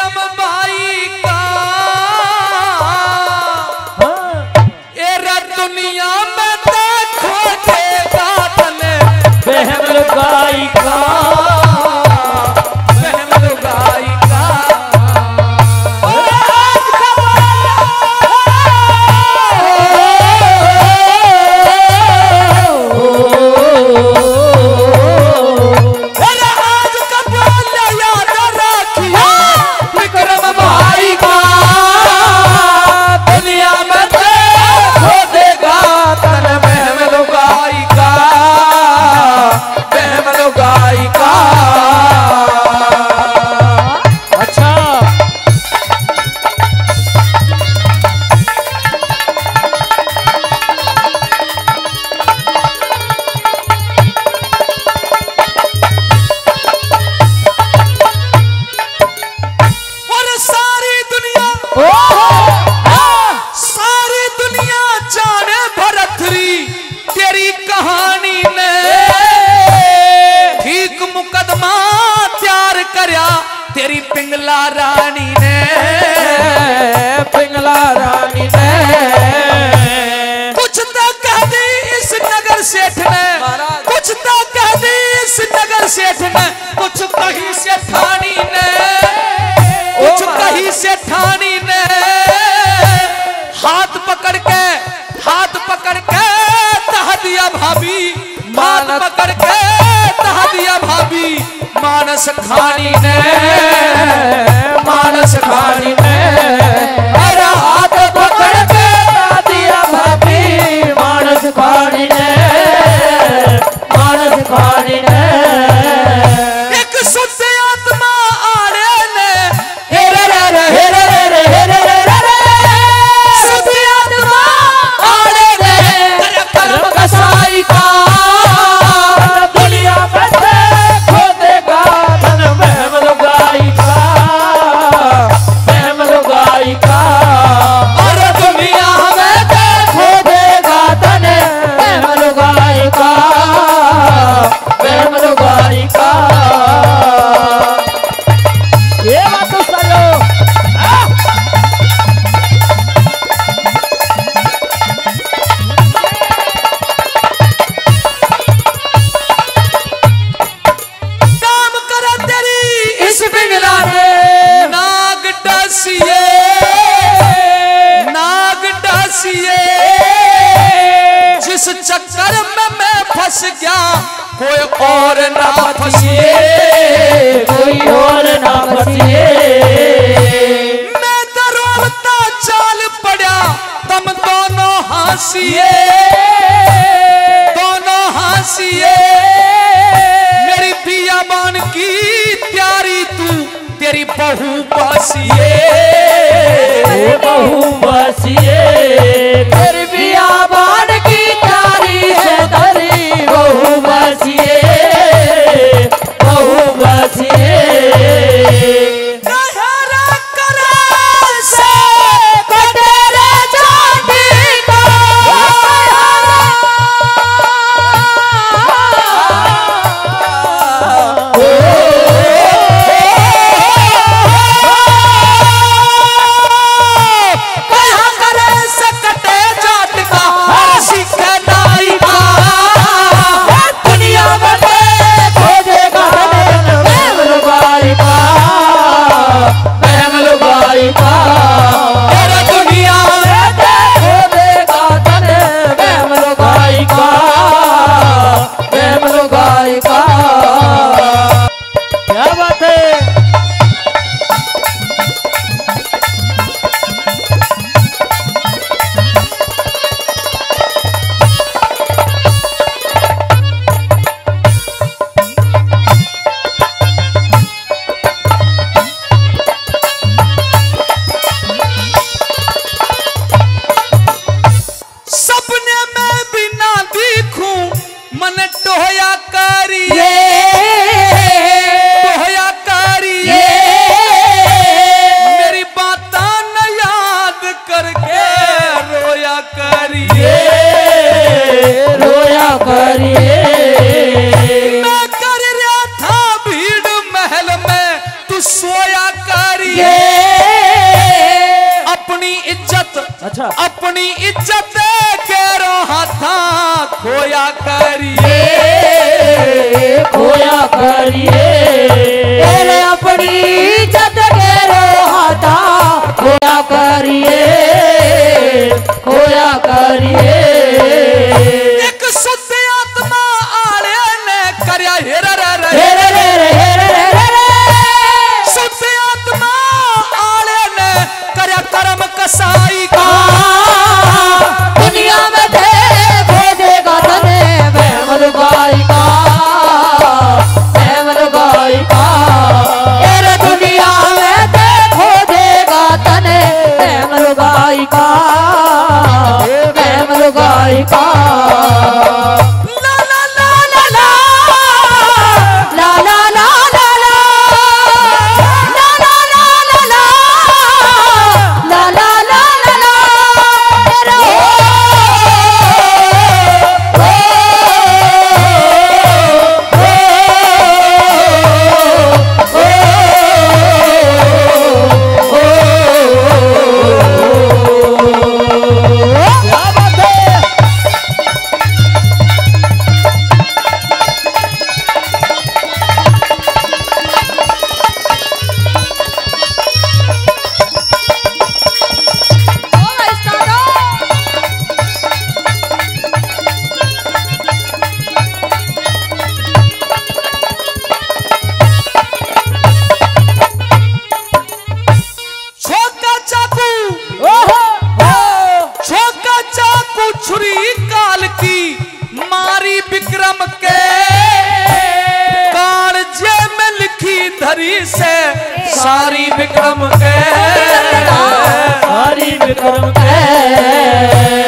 विक्रम भाई का एरा दुनिया में देखो देगा तने बहम लुगाई का तेरी पिंगला रानी ने कुछ तो कह दी इस नगर सेठ ने, कुछ तो कह दी इस नगर सेठ ने, कुछ कहीं से ठानी ने, कुछ कहीं से ठानी ने हाथ पकड़ के तह दिया भाभी, हाथ पकड़ के तह दिया भाभी मानस खानी ने, मानस खानी ने अरे हाथ पकड़ के दिया भाभी मानस खानी ने, मानस खानी ने एक शुद्ध आत्मा आड़े ने हेरे रे हेरे रे हेरे रे शुद्ध आत्मा आड़े ने कर्म कसाई का दुनिया में खो देगा धन बहम लुगाई का, बहम लुगाई का और दुनिया में खो देगा धन बहम लुगाई का, बहम लुगाई का। ये बात तो सुनो काम करा तेरी इस पिंगला ने नाग डसिए, नाग डसिए जिस चक्कर में मैं फंस गया कोई और ना फंसिए, कोई और ना फंसिए। मैं दरोलता चाल पड़ा तुम दोनों हंसिए, दोनों हंसिए मेरी बियाबान की प्यारी तू तेरी बहू बसिए, बहू बसिए तेरी बियाबान की प्यारी है तेरी बहू बसिए, बहू बसिए मैं कर रहा था भीड़ महल में तू सोया करिए। इज्जत के हाथा खोया करिए, खोया करिए तेरे अपनी इज्जत के हाथा खोया करिए, खोया करिए। एक शुद्ध आत्मा आले ने करया हेरा शुद्ध आत्मा आले ने करया कर्म कसाई का। दुनिया में देखो देगा तने महमद गाई का, महमद गाई का। तेरे दुनिया में देखो देगा तने महमद गाई का, महमद गाई का। छुरी काल की मारी विक्रम के कालजे में लिखी धरी से सारी विक्रम के, सारी विक्रम के।